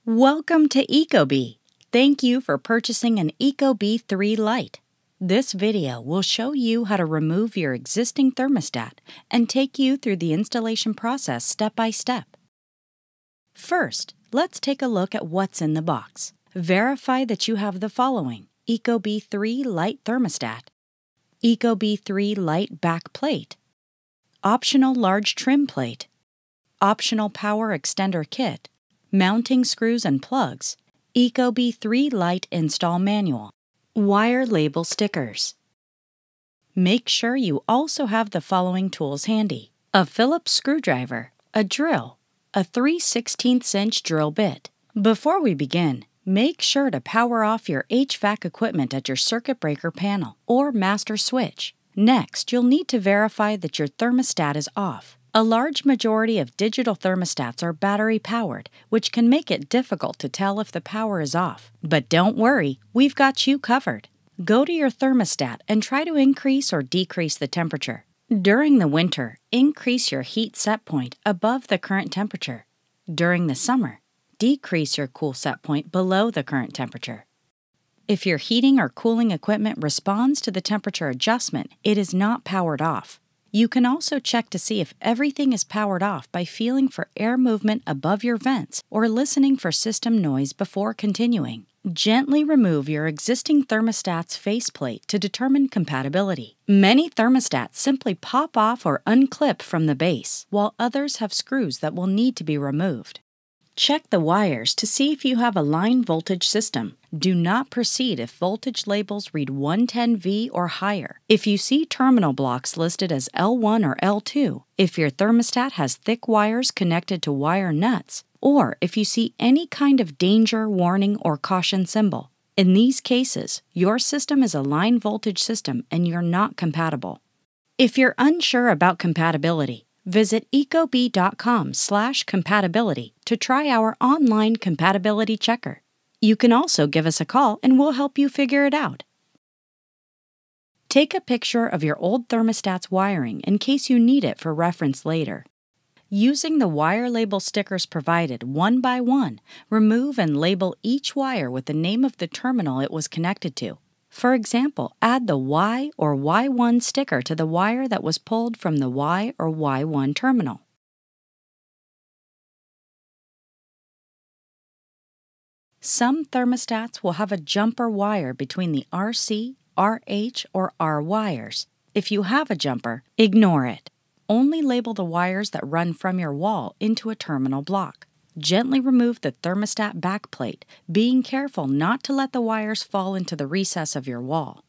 Welcome to ecobee. Thank you for purchasing an ecobee3 Lite. This video will show you how to remove your existing thermostat and take you through the installation process step by step. First, let's take a look at what's in the box. Verify that you have the following: ecobee3 Lite thermostat, ecobee3 Lite back plate, optional large trim plate, optional power extender kit, mounting screws and plugs, ecobee3 Lite install manual, wire label stickers. Make sure you also have the following tools handy: a Phillips screwdriver, a drill, a 3/16" drill bit. Before we begin, make sure to power off your HVAC equipment at your circuit breaker panel or master switch. Next, you'll need to verify that your thermostat is off. A large majority of digital thermostats are battery-powered, which can make it difficult to tell if the power is off. But don't worry, we've got you covered. Go to your thermostat and try to increase or decrease the temperature. During the winter, increase your heat set point above the current temperature. During the summer, decrease your cool set point below the current temperature. If your heating or cooling equipment responds to the temperature adjustment, it is not powered off. You can also check to see if everything is powered off by feeling for air movement above your vents or listening for system noise before continuing. Gently remove your existing thermostat's faceplate to determine compatibility. Many thermostats simply pop off or unclip from the base, while others have screws that will need to be removed. Check the wires to see if you have a line voltage system. Do not proceed if voltage labels read 110V or higher. If you see terminal blocks listed as L1 or L2, if your thermostat has thick wires connected to wire nuts, or if you see any kind of danger, warning, or caution symbol. In these cases, your system is a line voltage system and you're not compatible. If you're unsure about compatibility, visit ecobee.com/compatibility to try our online compatibility checker. You can also give us a call and we'll help you figure it out. Take a picture of your old thermostat's wiring in case you need it for reference later. Using the wire label stickers provided one by one, remove and label each wire with the name of the terminal it was connected to. For example, add the Y or Y1 sticker to the wire that was pulled from the Y or Y1 terminal. Some thermostats will have a jumper wire between the RC, RH, or R wires. If you have a jumper, ignore it. Only label the wires that run from your wall into a terminal block. Gently remove the thermostat backplate, being careful not to let the wires fall into the recess of your wall.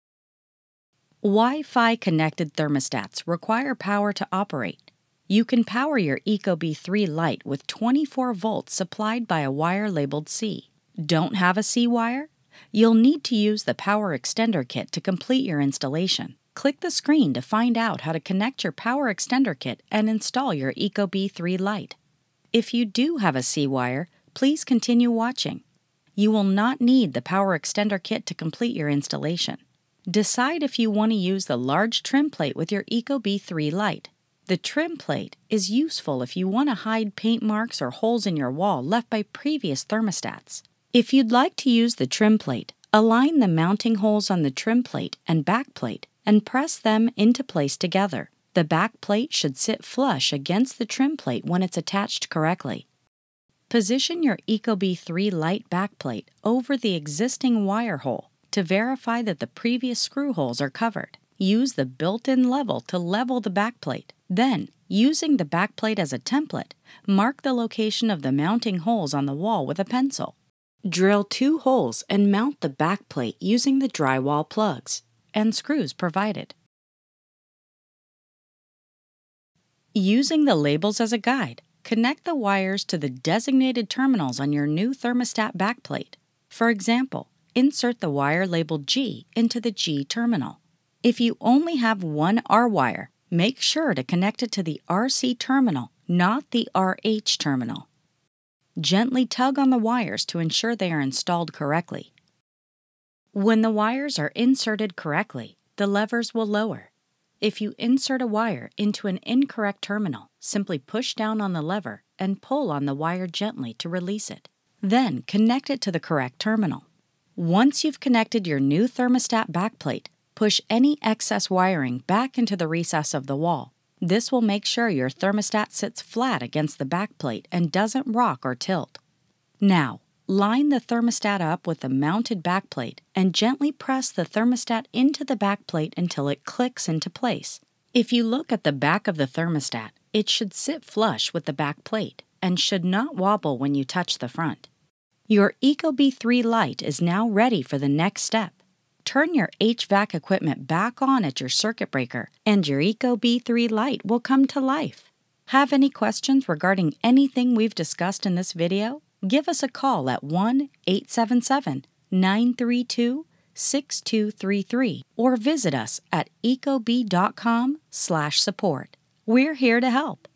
Wi-Fi connected thermostats require power to operate. You can power your ecobee3 Lite with 24 volts supplied by a wire labeled C. Don't have a C wire? You'll need to use the power extender kit to complete your installation. Click the screen to find out how to connect your power extender kit and install your ecobee3 Lite. If you do have a C wire, please continue watching. You will not need the power extender kit to complete your installation. Decide if you want to use the large trim plate with your ecobee3 Lite. The trim plate is useful if you want to hide paint marks or holes in your wall left by previous thermostats. If you'd like to use the trim plate, align the mounting holes on the trim plate and back plate and press them into place together. The back plate should sit flush against the trim plate when it's attached correctly. Position your ecobee3 Lite backplate over the existing wire hole to verify that the previous screw holes are covered. Use the built-in level to level the backplate. Then, using the backplate as a template, mark the location of the mounting holes on the wall with a pencil. Drill 2 holes and mount the backplate using the drywall plugs and screws provided. Using the labels as a guide, connect the wires to the designated terminals on your new thermostat backplate. For example, insert the wire labeled G into the G terminal. If you only have one R wire, make sure to connect it to the RC terminal, not the RH terminal. Gently tug on the wires to ensure they are installed correctly. When the wires are inserted correctly, the levers will lower. If you insert a wire into an incorrect terminal, simply push down on the lever and pull on the wire gently to release it. Then connect it to the correct terminal. Once you've connected your new thermostat backplate, push any excess wiring back into the recess of the wall. This will make sure your thermostat sits flat against the backplate and doesn't rock or tilt. Now, line the thermostat up with the mounted backplate and gently press the thermostat into the backplate until it clicks into place. If you look at the back of the thermostat, it should sit flush with the back plate and should not wobble when you touch the front. Your ecobee3 Lite is now ready for the next step. Turn your HVAC equipment back on at your circuit breaker, and your ecobee3 Lite will come to life. Have any questions regarding anything we've discussed in this video? Give us a call at 1-877-932-6233 or visit us at ecobee.com/support. We're here to help.